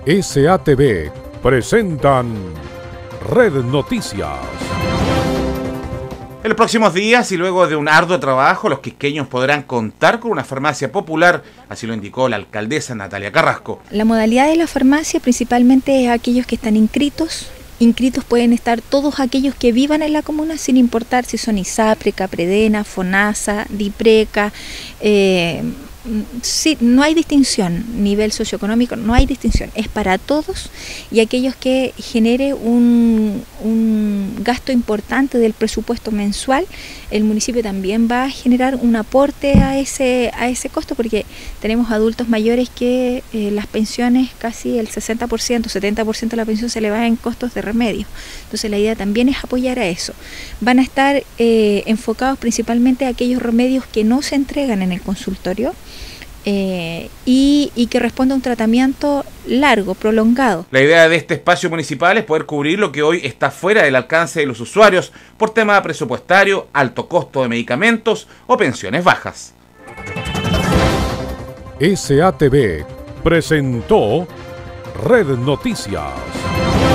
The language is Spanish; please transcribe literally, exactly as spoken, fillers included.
S A T V presentan Red Noticias. En los próximos días y luego de un arduo trabajo, los quisqueños podrán contar con una farmacia popular, así lo indicó la alcaldesa Natalia Carrasco. La modalidad de la farmacia principalmente es aquellos que están inscritos. Inscritos pueden estar todos aquellos que vivan en la comuna, sin importar si son ISAPRE, CAPREDENA, FONASA, DIPRECA. Eh, sí, no hay distinción, nivel socioeconómico, no hay distinción, es para todos, y aquellos que genere un, un gasto importante del presupuesto mensual, el municipio también va a generar un aporte a ese, a ese costo, porque tenemos adultos mayores que eh, las pensiones, casi el sesenta por ciento, setenta por ciento de la pensión se le va en costos de remedio. Entonces la idea también es apoyar a eso. Van a estar eh, enfocados principalmente a aquellos remedios que no se entregan en el consultorio, Eh, y, y que responda a un tratamiento largo, prolongado. La idea de este espacio municipal es poder cubrir lo que hoy está fuera del alcance de los usuarios por tema presupuestario, alto costo de medicamentos o pensiones bajas. S A T V presentó Red Noticias.